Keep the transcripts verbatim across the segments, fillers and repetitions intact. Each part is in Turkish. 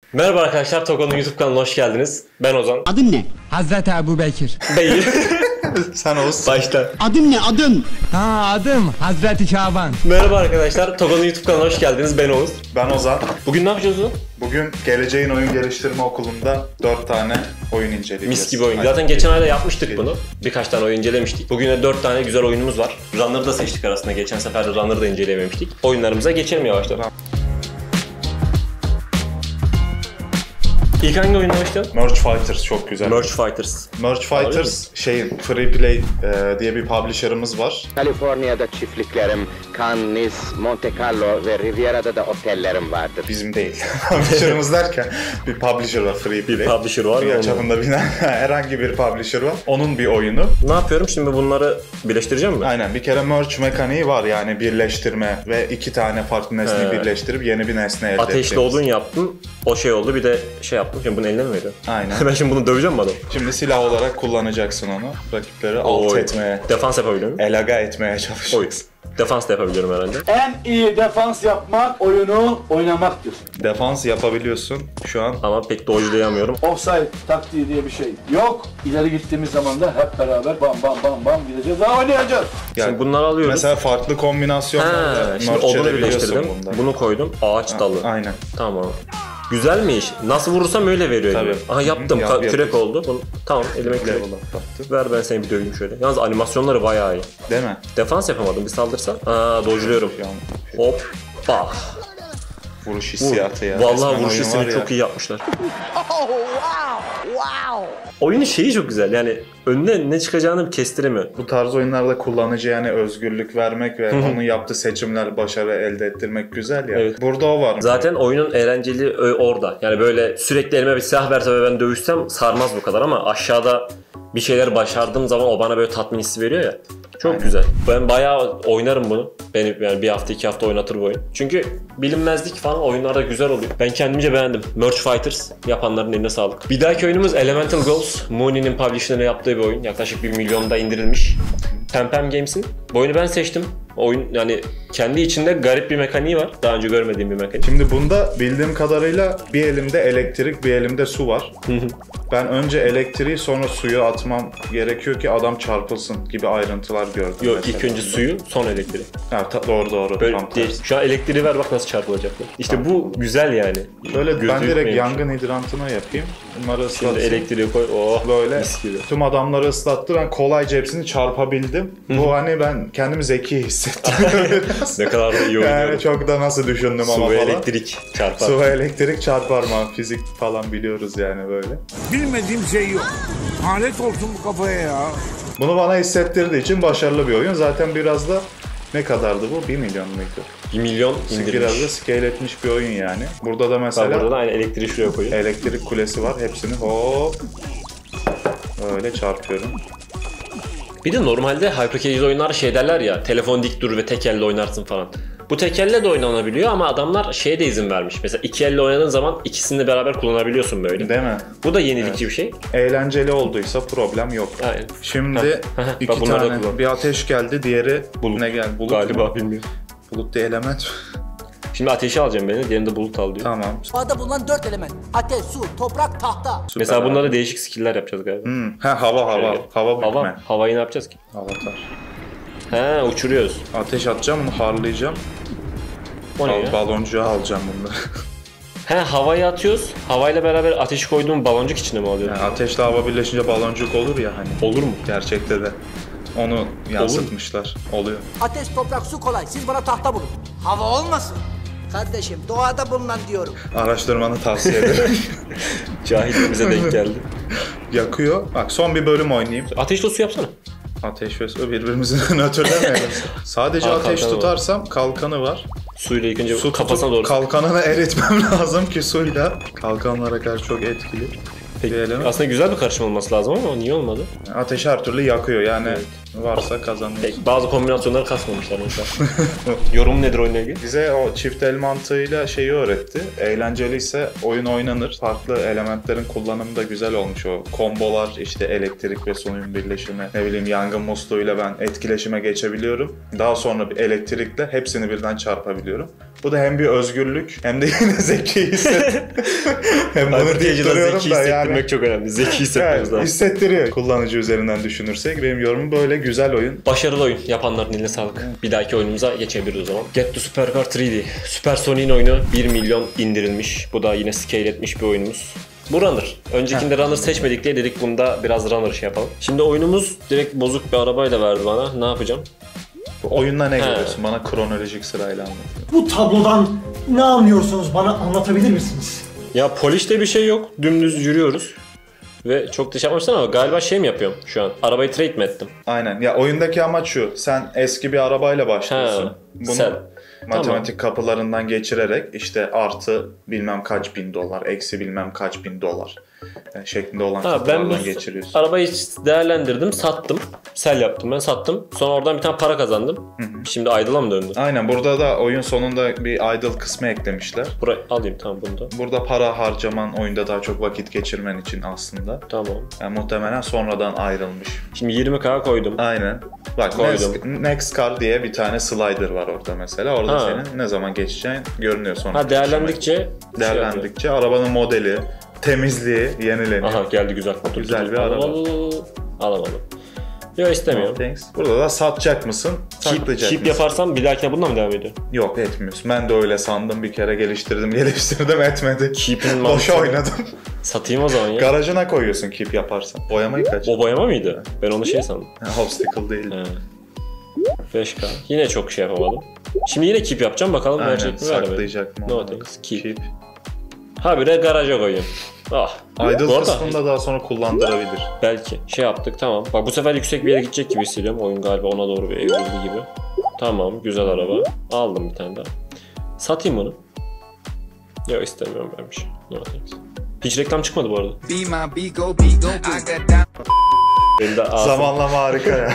Merhaba arkadaşlar, Toko'nun YouTube kanalına hoş geldiniz. Ben Ozan. Adın ne? Hazreti Ebubekir. Değil. Sen Oğuz. Başta. Adın ne? Adın? Ha adım Hazreti Şaban. Merhaba arkadaşlar, Toko'nun YouTube kanalına hoş geldiniz. Ben Oğuz. Ben Ozan. Bugün ne yapacağız Ozan? Bugün Geleceğin Oyun Geliştirme Okulu'nda dört tane oyun inceleyeceğiz. Mis gibi oyun. Zaten geçen ayda yapmıştık bunu. Birkaç tane oyun incelemiştik. Bugün de dört tane güzel oyunumuz var. Runner'ı da seçtik arasında. Geçen sefer de Runner'ı da inceleyememiştik. Oyunlarımıza geçelim yavaştan. İlk hangi oyunla başlayalım? Merge Fighters çok güzel. Merge Fighters. Merge Fighters şeyin Free Play e, diye bir publisher'ımız var. Kaliforniya'da çiftliklerim, Cannes, Nice, Monte Carlo ve Riviera'da da otellerim vardır. Bizim değil. Publisher'ımız derken bir publisher var, Free Play. Bir publisher var. Dünya Onu... çapında bilinen herhangi bir publisher var. Onun bir oyunu. Ne yapıyorum şimdi, bunları birleştireceğim mi? Aynen, bir kere merge mekaniği var, yani birleştirme ve iki tane farklı nesneyi He. birleştirip yeni bir nesne elde Ateşli ettiğimiz. odun yaptım. O şey oldu, bir de şey yaptım. Şimdi bunu eline mi veriyorum? Aynen. Ben şimdi bunu döveceğim mi adam? Şimdi silah olarak kullanacaksın onu. Rakipleri alt Oy. etmeye, Defans yapabiliyor muyum? elaga etmeye Oy. çalışacaksın. Defans da yapabiliyorum herhalde. En iyi defans yapmak oyunu oynamaktır. Defans yapabiliyorsun şu an. Ama pek dodge'layamıyorum. Offside taktiği diye bir şey yok. İleri gittiğimiz zaman da hep beraber bam bam bam bam gideceğiz. Daha oynayacağız. Yani Şimdi bunları alıyoruz. mesela farklı kombinasyonlarla Ha, şimdi merge odunu edebiliyorsun birleştirdim. bunda. Bunu koydum. Ağaç dalı. Aynen. Tamam. Güzelmiş. Nasıl vurursam öyle veriyor. Tabii. gibi. Aha yaptım. Hı hı, Ka- yap, kürek yapıyorsun. oldu. Bunu... Tamam, elime kürek. Level up yaptın. Ver ben seni bir döveyim şöyle. Yalnız animasyonları bayağı iyi. Değil mi? Defans yapamadım. Bir saldırsa. Aa, dodge'luyorum. Şu an Hoppa. vuruş Vur. hissiyatı ya. Vallahi Resmen vuruş oyun hissini var ya. çok iyi yapmışlar. Oyunun şeyi çok güzel. Yani önüne ne çıkacağını kestiremiyor. Bu tarz oyunlarda kullanıcı yani özgürlük vermek ve onun yaptığı seçimler başarı elde ettirmek güzel ya. Evet. Burada o var. Zaten oyunun eğlenceli ö- orada. Yani böyle sürekli elime bir silah verse ve ben dövüşsem sarmaz bu kadar, ama aşağıda bir şeyler başardığım zaman o bana böyle tatmin hissi veriyor ya. Çok Aynen. güzel. Ben bayağı oynarım bunu. Beni yani bir hafta iki hafta oynatır bu oyun. Çünkü bilinmezlik falan oyunlarda güzel oluyor. Ben kendimce beğendim. Merge Fighters yapanların eline sağlık. Bir dahaki oyunumuz Elemental Goals. Mooney'nin publisher'ına yaptığı bir oyun. Yaklaşık bir milyonda indirilmiş. Pempem Games'in. Bu oyunu ben seçtim. Oyun yani kendi içinde garip bir mekaniği var. Daha önce görmediğim bir mekanik. Şimdi bunda bildiğim kadarıyla bir elimde elektrik, bir elimde su var. Ben önce elektriği sonra suyu atmam gerekiyor ki adam çarpılsın gibi ayrıntılar gördüm. Yok, mesela ilk önce bunda. suyu, sonra elektriği. Ha, ta- doğru doğru. Böyle Tam değil. tersi. Şu an elektriği ver, bak nasıl çarpılacaklar. İşte bu güzel yani. Böyle Gözü ben direkt yutmayayım. yangın hidrantına yapayım. Bunları Şimdi ıslatayım. elektriği koy. Oh, Böyle mis gibi. tüm adamları ıslattı. Ben kolayca hepsini çarpabildim. Bu hani ben kendimi zeki hissettim. Ne kadar da iyi oynuyor. Yani çok da nasıl düşündüm Su ama ve falan. elektrik çarpar. Su ve elektrik çarpar mı? Fizik falan biliyoruz yani böyle. Bilmediğim şey yok. Alet olsun bu kafaya ya. Bunu bana hissettirdiği için başarılı bir oyun. Zaten biraz da ne kadardı bu? bir milyon muydu? bir milyon Biraz indirilmiş. da scale etmiş bir oyun yani. Burada da Bak mesela burada da aynı elektriği şuraya koyuyor. elektrik kulesi var. Hepsini hop öyle çarpıyorum. Bir de normalde hypercasual oyunlar şey derler ya, telefon dik dur ve tek elle oynarsın falan. Bu tek elle de oynanabiliyor ama adamlar şeye de izin vermiş. Mesela iki elle oynadığın zaman ikisini de beraber kullanabiliyorsun böyle. Değil mi? Bu da yenilikçi bir şey. Eğlenceli olduysa problem yok. Aynen. Şimdi Heh, heh, iki bak bunları da tane kullan. bir ateş geldi, diğeri Bulut. ne geldi? Bulut Galiba mu? bilmiyorum. Bulut diye element. Şimdi ateşi alacağım beni, diğerinde bulut al diyor. Tamam. Doğada bulunan dört element. Ateş, su, toprak, tahta. Süper Mesela abi. bunlara değişik skill'ler yapacağız galiba. Hmm. Ha, hava hava. Şöyle. Hava bükme. Hava, havayı ne yapacağız ki? Avatar. He, uçuruyoruz. Ateş atacağım, onu harlayacağım. O ne Bal- ya? baloncuğa alacağım bunları. He, havayı atıyoruz. Havayla beraber ateşi koyduğum baloncuk içine mi alıyoruz? Yani ateşle hava birleşince baloncuk olur ya hani. Olur mu? Gerçekte de. Onu yansıtmışlar. Oluyor. Ateş, toprak, su kolay. Siz bana tahta bulun. Hava olmasın. Kardeşim doğada bulunan diyorum. Araştırmanı tavsiye ederim. Cahilliğimize denk geldi. Yakıyor. Bak son bir bölüm oynayayım. Ateşle su yapsana. Ateş ve su birbirimizi nötrlemeyelim. Sadece Aa, ateş kalkanı var. tutarsam kalkanı var. Suyla ilk önce Su kafasına tutup doğru. kalkanını eritmem lazım ki suyla kalkanlara karşı çok etkili. Peki, diyelim. aslında güzel bir karışım olması lazım ama niye olmadı? Ateş her türlü yakıyor yani. Varsa kazanıyorsun. Peki, bazı kombinasyonları kasmamışlar mesela. Yorum nedir oyunla ilgili? Bize o çift el mantığıyla şeyi öğretti. Eğlenceliyse oyun oynanır. Farklı elementlerin kullanımı da güzel olmuş o. Kombolar, işte elektrik ve suyun birleşimi. Ne bileyim yangın musluğuyla ben etkileşime geçebiliyorum. Daha sonra bir elektrikle hepsini birden çarpabiliyorum. Bu da hem bir özgürlük hem de yine zeki hisset. Hem bunu deyip duruyorum zeki da hissettirmek yani. çok önemli. Zeki hissetmemiz Evet, lazım. hissettiriyor kullanıcı üzerinden düşünürsek. Benim yorumum böyle güzel oyun. Başarılı oyun. Yapanların eline sağlık. Bir dahaki oyunumuza geçebiliriz o zaman. Get to Supercar üç D. Super Sonic'in oyunu bir milyon indirilmiş. Bu da yine scale etmiş bir oyunumuz. Bu Runner. Öncekinde Runner seçmedik diye dedik bunda biraz Runner şey yapalım. Şimdi oyunumuz direkt bozuk bir arabayla verdi bana. Ne yapacağım? Bu oyunda ne He. görüyorsun? Bana kronolojik sırayla anlat. Bu tablodan ne anlıyorsunuz? Bana anlatabilir misiniz? Ya polişte bir şey yok. Dümdüz yürüyoruz. Ve çok da şey yapmamışsın ama galiba şey mi yapıyorum şu an? Arabayı trade mi ettim? Aynen. Ya oyundaki amaç şu. Sen eski bir arabayla başlıyorsun. Ha, Bunu sen. matematik kapılarından geçirerek işte artı bilmem kaç bin dolar, eksi bilmem kaç bin dolar yani şeklinde olan Ha, ben kapılardan bu geçiriyorsun. arabayı değerlendirdim, sattım. Sell yaptım ben, sattım. Sonra oradan bir tane para kazandım. Şimdi idle'a mı döndü? Aynen. Burada da oyun sonunda bir idle kısmı eklemişler. Burayı alayım, tamam bunu da. Burada para harcaman oyunda daha çok vakit geçirmen için aslında. Tamam. Yani muhtemelen sonradan ayrılmış. Şimdi yirmi K koydum. Aynen. Bak Koydum. Next, Next Car diye bir tane slider var orada mesela. Orada Ha. senin ne zaman geçeceğin görünüyor sonra. Ha, değerlendikçe şey Değerlendikçe arabanın modeli, temizliği yenileniyor. Aha geldi güzel. Dur, Güzel dur, bir al, araba. al, al, al. Alamadım. Yok istemiyorum. Thanks. Burada da satacak mısın? Keep, Saklayacak keep mısın? yaparsam bir dahakine bununla mı devam ediyor? Yok etmiyorsun. Ben de öyle sandım. Bir kere geliştirdim geliştirdim etmedi. Keep'in Boşa mantığı- oynadım. Satayım o zaman ya. Garajına koyuyorsun keep yaparsan. Boyamayı kaç? O boyama mıydı? Ben onu şey sandım. Obstacle değil. He. beş K. Yine çok şey yapamadım. Şimdi yine keep yapacağım, bakalım Aynen, verecek mi vermedi. saklayacak mı? No onu? thanks. Keep. Habire garaja koyayım. Ah. Idle Bu arada- kısmını da daha sonra kullandırabilir. Belki. Şey yaptık, tamam. Bak bu sefer yüksek bir yere gidecek gibi hissediyorum. Oyun galiba ona doğru bir evrildi gibi. Tamam, güzel araba. Aldım bir tane daha. Satayım onu. Yok istemiyorum benmiş. No thanks. Hiç reklam çıkmadı bu arada. Benim de ağzım. Zamanlama harika ya.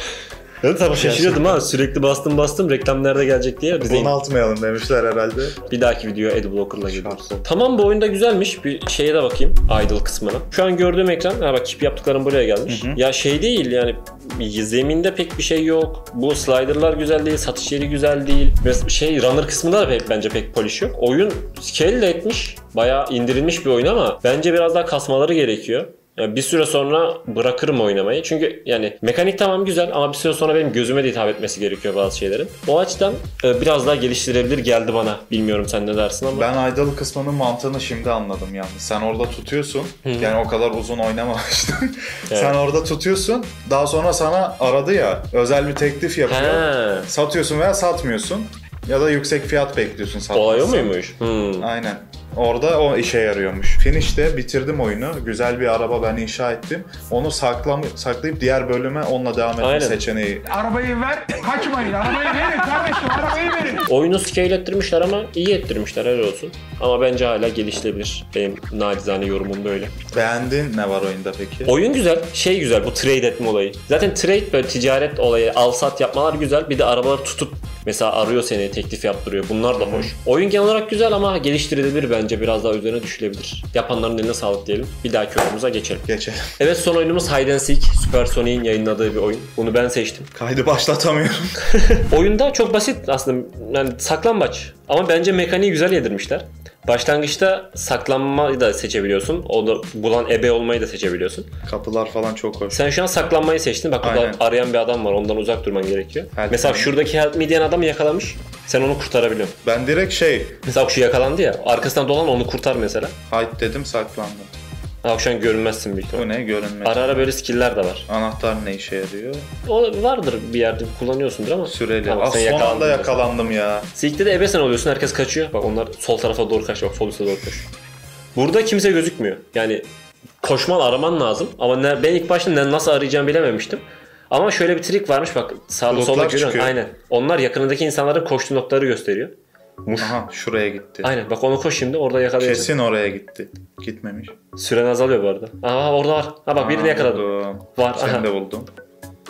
Evet tabii şaşırıyordum ha. Sürekli bastım bastım reklam nerede gelecek diye. Bize Bunaltmayalım demişler herhalde. bir dahaki videoya Adblocker'la geliyoruz. Şarkı. Tamam, bu oyunda güzelmiş. Bir şeye de bakayım. Idle kısmına. Şu an gördüğüm ekran. Ha bak, keep yaptıklarım buraya gelmiş. Ya şey değil yani, zeminde pek bir şey yok. Bu slider'lar güzel değil. Satış yeri güzel değil. Ve şey runner kısmında da pek, bence pek polish yok. Oyun scale de etmiş. Bayağı indirilmiş bir oyun ama bence biraz daha kasmaları gerekiyor. Yani bir süre sonra bırakırım oynamayı. Çünkü yani mekanik tamam güzel ama bir süre sonra benim gözüme de hitap etmesi gerekiyor bazı şeylerin. O açıdan e, biraz daha geliştirebilir geldi bana. Bilmiyorum sen ne dersin ama. Ben idle kısmının mantığını şimdi anladım yalnız. Sen orada tutuyorsun. Yani o kadar uzun oynamamıştım. Evet. Sen orada tutuyorsun. Daha sonra sana aradı ya. Özel bir teklif yapıyor. He. Satıyorsun veya satmıyorsun. Ya da yüksek fiyat bekliyorsun satmazsan. Olay o muymuş? Hmm. Aynen. Orada o işe yarıyormuş. Finish'te bitirdim oyunu. Güzel bir araba ben inşa ettim. Onu saklam saklayıp diğer bölüme onunla devam etme Aynen. seçeneği. Arabayı ver, kaçmayın. Arabayı verin kardeşim, arabayı verin. Oyunu scale ettirmişler ama iyi ettirmişler, helal olsun. Ama bence hala geliştirebilir. Benim nacizane yorumum böyle. Beğendin ne var oyunda peki? Oyun güzel, şey güzel, bu trade etme olayı. Zaten trade böyle ticaret olayı, al sat yapmalar güzel. Bir de arabaları tutup mesela arıyor seni, teklif yaptırıyor. Bunlar da hoş. Oyun genel olarak güzel ama geliştirilebilir bence. Biraz daha üzerine düşülebilir. Yapanların eline sağlık diyelim. Bir dahaki oyunumuza geçelim. Geçelim. Evet, son oyunumuz Hide and Seek. Super Sonic'in yayınladığı bir oyun. Bunu ben seçtim. Kaydı başlatamıyorum. Oyunda çok basit aslında. Yani saklambaç. Ama bence mekaniği güzel yedirmişler. Başlangıçta saklanmayı da seçebiliyorsun. O da bulan ebe olmayı da seçebiliyorsun. Kapılar falan çok hoş. Sen şu an saklanmayı seçtin. Bak burada Aynen. arayan bir adam var. Ondan uzak durman gerekiyor. Help Mesela me. şuradaki help me diyen adamı yakalamış. Sen onu kurtarabiliyorsun. Ben direkt şey, Mesela şu yakalandı ya. Arkasından dolan, onu kurtar mesela. hide dedim saklandım. Ha, şu an görünmezsin büyük Bu ihtimalle. ne? Görünmez. Ara ara böyle skill'ler de var. Anahtar ne işe yarıyor? O vardır bir yerde, kullanıyorsundur ama. Süreli. Tamam, Ah, sen son yakalandın anda mesela. yakalandım ya. Seek'te de ebe sen oluyorsun, herkes kaçıyor. Bak onlar sol tarafa doğru kaçıyor, bak sol üste doğru koş. Burada kimse gözükmüyor. Yani koşman, araman lazım. Ama ne, ben ilk başta ne, nasıl arayacağımı bilememiştim. Ama şöyle bir trik varmış bak, sağda Bulutlar solda görüyorsun. çıkıyor. Aynen. Onlar yakınındaki insanların koştuğu noktaları gösteriyor. Muş. Aha şuraya gitti. Aynen, bak onu koş şimdi, orada yakalayacaksın. Kesin oraya gitti. Gitmemiş. Süren azalıyor bu arada. Aa orada var. Ha bak birini Aa, yakaladım. buldum. Var. Seni Aha. de buldum.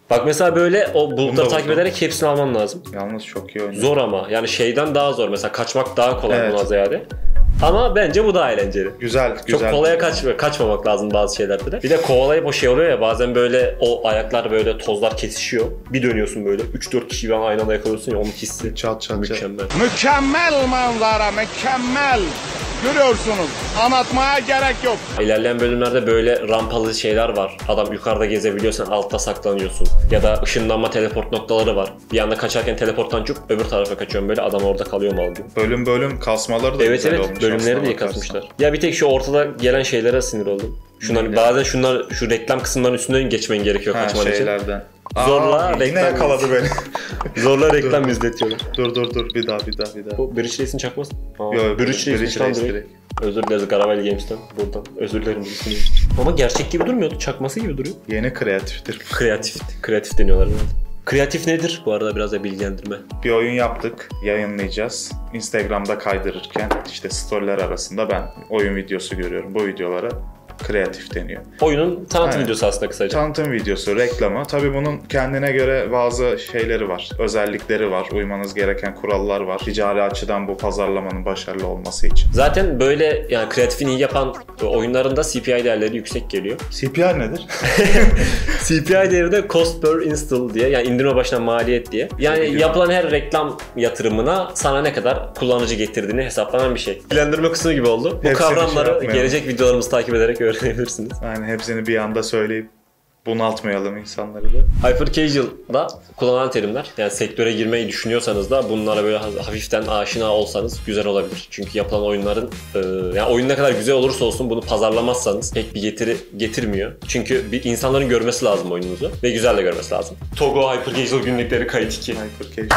Bak mesela böyle o Bunu bulutları da takip buldum. ederek hepsini alman lazım. Yalnız çok iyi oynuyor. Zor ama. Yani şeyden daha zor. Mesela kaçmak daha kolay Evet. buna ziyade. Ama bence bu daha eğlenceli. Güzel, güzel. Çok kolaya kaç, kaçmamak lazım bazı şeylerde de. Bir de kovalayıp o şey oluyor ya, bazen böyle o ayaklar böyle tozlar kesişiyor. Bir dönüyorsun böyle üç dört kişi bir aynı anda yakalıyorsun ya, onun hissi Çat çat çat. mükemmel. Mükemmel manzara, mükemmel. Görüyorsunuz. Anlatmaya gerek yok. İlerleyen bölümlerde böyle rampalı şeyler var. Adam yukarıda gezebiliyor, sen altta saklanıyorsun. Ya da ışınlanma teleport noktaları var. Bir anda kaçarken teleporttan çıkıp öbür tarafa kaçıyorum böyle, adam orada kalıyor mu alıyor. Bölüm bölüm kasmaları da Evet güzel evet, olmuş. bölümleri aslına de bakarsan. kasmışlar. Ya bir tek şu ortada gelen şeylere sinir oldum. Şunlar Neyle? bazen şunlar şu reklam kısımlarının üstünden geçmen gerekiyor Ha, kaçman için. şeylerden. Zorla Aa, yine reklam yakaladı beni. Zorla reklam izletiyorlar. dur dur dur bir daha bir daha bir daha. Bu Bridge Race'in çakması. Aa, Yo, Bridge Bridge Race'in Race tam direkt. direkt. Özür dileriz Garavel Games'ten buradan. Özür dilerim. birisini. Ama gerçek gibi durmuyordu. Çakması gibi duruyor. Yeni kreatiftir. Kreatif. Kreatif deniyorlar herhalde. Kreatif nedir? Bu arada biraz da bilgilendirme. Bir oyun yaptık, yayınlayacağız. Instagram'da kaydırırken işte storyler arasında ben oyun videosu görüyorum. Bu videolara kreatif deniyor. Oyunun tanıtım Aynen. videosu aslında kısaca. Tanıtım videosu, reklamı. Tabii bunun kendine göre bazı şeyleri var. Özellikleri var. Uymanız gereken kurallar var. Ticari açıdan bu pazarlamanın başarılı olması için. Zaten böyle yani kreatifini iyi yapan oyunlarında C P I değerleri yüksek geliyor. C P R nedir? C P I değeri de cost per install diye, yani indirme başına maliyet diye. Yani Biliyorum. yapılan her reklam yatırımına sana ne kadar kullanıcı getirdiğini hesaplanan bir şey. Bilgilendirme kısmı gibi oldu. Bu Hepsini şey kavramları yapmayalım. gelecek videolarımızı takip ederek öğrenebilirsiniz. Yani hepsini bir anda söyleyip bunaltmayalım insanları da. Hyper casual'da kullanılan terimler. Yani sektöre girmeyi düşünüyorsanız da bunlara böyle hafiften aşina olsanız güzel olabilir. Çünkü yapılan oyunların e, yani oyun ne kadar güzel olursa olsun bunu pazarlamazsanız pek bir getiri getirmiyor. Çünkü bir insanların görmesi lazım oyununuzu ve güzel de görmesi lazım. Togo Hyper Casual günlükleri kayıt iki. Hypercasual.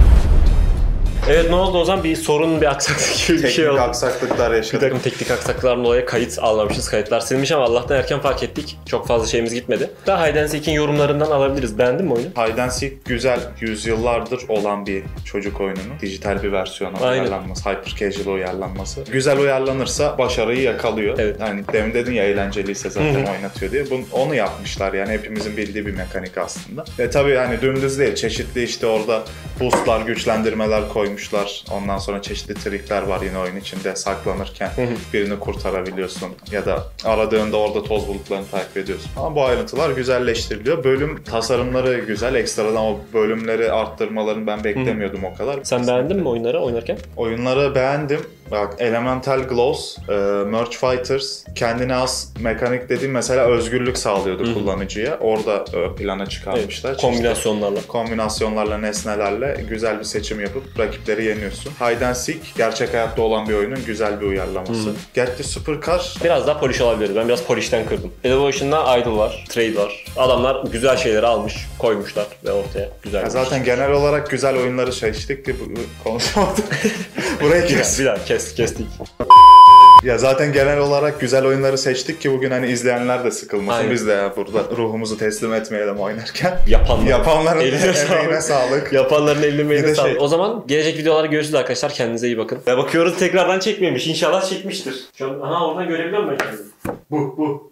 Evet, ne oldu o zaman? Bir sorun, bir aksaklık gibi bir Teknik şey oldu. aksaklıklar Bir yaşadık. takım teknik aksaklıklardan dolayı kayıt almamışız. Kayıtlar silmiş ama Allah'tan erken fark ettik. Çok fazla şeyimiz gitmedi. Daha Hide and Seek'in yorumlarından alabiliriz. Beğendin mi oyunu? Hide and Seek güzel, yüzyıllardır olan bir çocuk oyununun dijital bir versiyona Aynen. uyarlanması, hyper casual uyarlanması. Güzel uyarlanırsa başarıyı yakalıyor. Evet. Yani demin dedin ya eğlenceliyse zaten oynatıyor diye. Bunu, onu yapmışlar yani, hepimizin bildiği bir mekanik aslında. Ve tabii hani dümdüz değil, çeşitli işte orada boostlar, güçlendirmeler koymuşlar. Ondan sonra çeşitli trikler var yine oyun içinde, saklanırken birini kurtarabiliyorsun ya da aradığında orada toz bulutlarını takip ediyorsun. Ama bu ayrıntılar güzelleştiriliyor. Bölüm tasarımları güzel. Ekstradan o bölümleri arttırmalarını ben beklemiyordum o kadar. Sen beğendin mi oyunları oynarken? Oyunları beğendim. Bak, Elemental Glows, e, Merge Fighters, kendine az mekanik dediğim mesela özgürlük sağlıyordu kullanıcıya. Orada ön plana çıkarmışlar. Evet, kombinasyonlarla. Çeşitli kombinasyonlarla, nesnelerle güzel bir seçim yapıp rakipleri yeniyorsun. Hide and Seek, gerçek hayatta olan bir oyunun güzel bir uyarlaması. Gerçi Supercar Biraz daha polish olabilirdi. Ben biraz polish'ten kırdım. Evolution'da Idle var, Trade var. Adamlar güzel şeyleri almış, koymuşlar ve ortaya güzel. ya bir zaten genel olarak güzel oyunları seçtik ki bu- konuşamadık. Buraya şey. kes. Bir daha kes, kestik. Ya zaten genel olarak güzel oyunları seçtik ki bugün hani izleyenler de sıkılmasın. Aynen. Biz de ya burada ruhumuzu teslim etmeyelim oynarken. Yapanlar. Yapanların Eline emeğine sağlık. sağlık. Yapanların eline Bir de emeğine sağlık. şey- O zaman gelecek videolarda görüşürüz arkadaşlar. Kendinize iyi bakın. Ve bakıyoruz tekrardan çekmemiş. İnşallah çekmiştir. Şu an aha oradan görebiliyor muyum ben kendimi? Bu, bu.